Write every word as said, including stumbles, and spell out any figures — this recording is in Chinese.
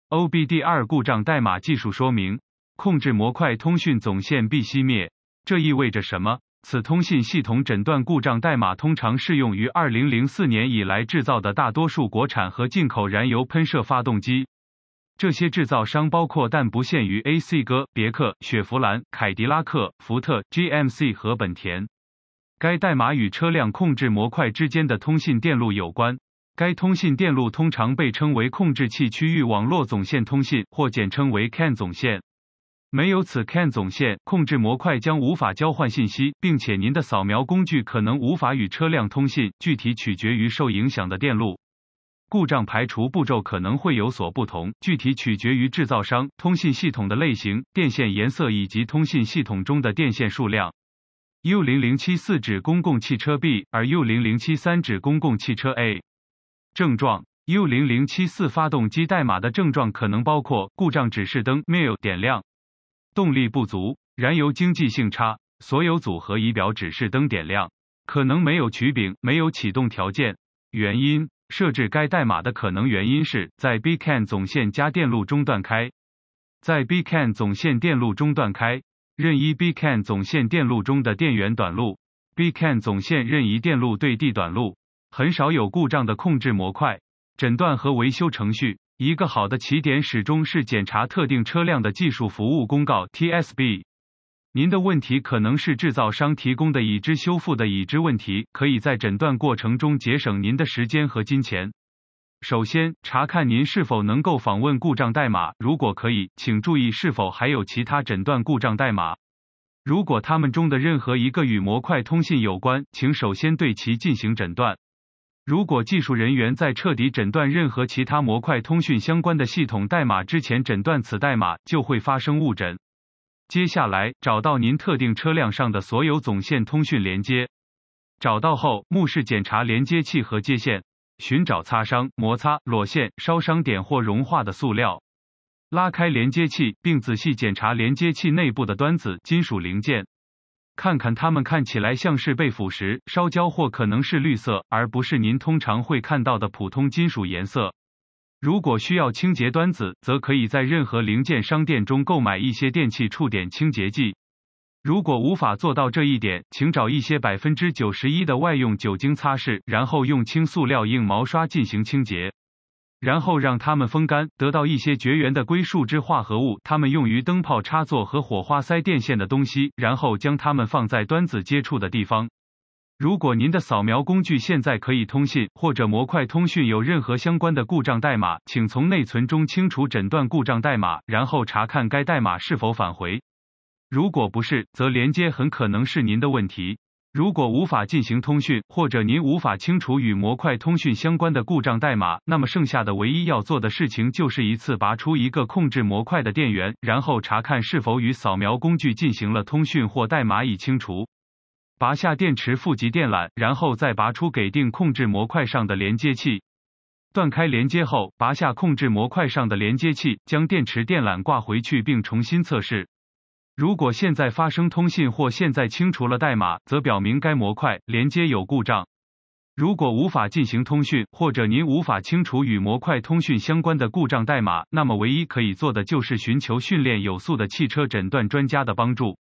O B D 二 故障代码技术说明：控制模块通讯总线必熄灭。这意味着什么？此通信系统诊断故障代码通常适用于二零零四年以来制造的大多数国产和进口燃油喷射发动机。这些制造商包括但不限于 A C 哥、别克、雪佛兰、凯迪拉克、福特、G M C 和本田。该代码与车辆控制模块之间的通信电路有关。该通信电路通常被称为控制器区域网络总线通信，或简称为 C A N 总线。没有此 C A N 总线，控制模块将无法交换信息，并且您的扫描工具可能无法与车辆通信，具体取决于受影响的电路。故障排除步骤可能会有所不同，具体取决于制造商、通信系统的类型、电线颜色以及通信系统中的电线数量。U 零零七四 指公共汽车 B， 而 U 零零七三 指公共汽车 A。症状 ：U 零零七四 发动机代码的症状可能包括故障指示灯 M I L 点亮、动力不足、燃油经济性差、所有组合仪表指示灯点亮，可能没有曲柄、没有启动条件。原因：设置该代码的可能原因是在 B C A N 总线加电路中断开。在 B C A N 总线电路中断开，任意 B C A N 总线电路中的电源短路 ，B C A N 总线任意电路对地短路。很少有故障的控制模块。诊断和维修程序：一个好的起点始终是检查特定车辆的技术服务公告 T S B。您的问题可能是制造商提供的已知修复的已知问题，可以在诊断过程中节省您的时间和金钱。首先，查看您是否能够访问故障代码，如果可以，请注意是否还有其他诊断故障代码。如果它们中的任何一个与模块通信有关，请首先对其进行诊断。如果技术人员在彻底诊断任何其他模块通讯相关的系统代码之前诊断此代码，就会发生误诊。接下来，找到您特定车辆上的所有总线通讯连接。找到后，目视检查连接器和接线，寻找擦伤、摩擦、裸线、烧伤点或融化的塑料。拉开连接器，并仔细检查连接器内部的端子、金属零件。看看它们看起来像是被腐蚀、烧焦或可能是绿色，而不是您通常会看到的普通金属颜色。如果需要清洁端子，则可以在任何零件商店中购买一些电器触点清洁剂。如果无法做到这一点，请找一些 百分之九十一 的外用酒精擦拭，然后用轻塑料硬毛刷进行清洁。然后让它们风干，得到一些绝缘的硅树脂化合物，它们用于灯泡插座和火花塞电线的东西，然后将它们放在端子接触的地方。如果您的扫描工具现在可以通信，或者模块通讯有任何相关的故障代码，请从内存中清除诊断故障代码，然后查看该代码是否返回。如果不是，则连接很可能是您的问题。如果无法进行通讯，或者您无法清除与模块通讯相关的故障代码，那么剩下的唯一要做的事情就是一次拔出一个控制模块的电源，然后查看是否与扫描工具进行了通讯或代码已清除。拔下电池负极电缆，然后再拔出给定控制模块上的连接器。断开连接后，拔下控制模块上的连接器，将电池电缆挂回去并重新测试。如果现在发生通信或现在清除了代码，则表明该模块连接有故障。如果无法进行通讯，或者您无法清除与模块通讯相关的故障代码，那么唯一可以做的就是寻求训练有素的汽车诊断专家的帮助。